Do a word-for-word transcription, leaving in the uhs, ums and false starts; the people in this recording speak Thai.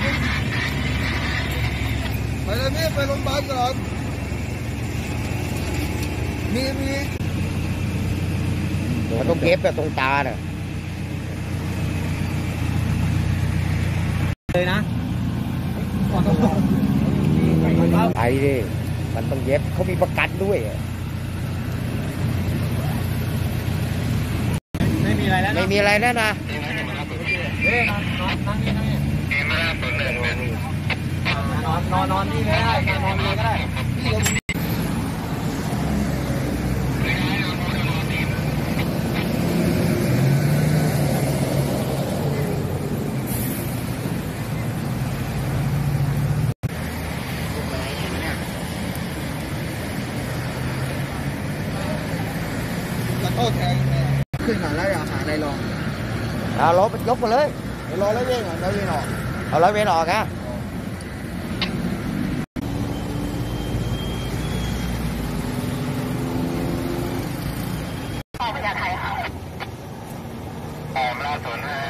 ไปเลยพี่ไปโรงพยาบาลก่อนมีมีมันต้องเย็บแบบตรงตาเนี่ยเลยนะไปดิมันต้องเย็บเขามีประกันด้วยไม่มีอะไรแล้วไม่มีอะไรแล้วนะเฮ้ยนอนนอนนั่งนี่นั่งนี่นอนนอนนอนนี่เลยได้นอนเลยก็ได้โทษแทนขึ้นหาแล้วอยากหาอะไรลองเอารถยกมาเลยรอแล้วเว้ยแล้วเว้ยออกเอาร้อยเวรออกนะพ่อพญาไทยค่ะออมล่าศูนย์ห้า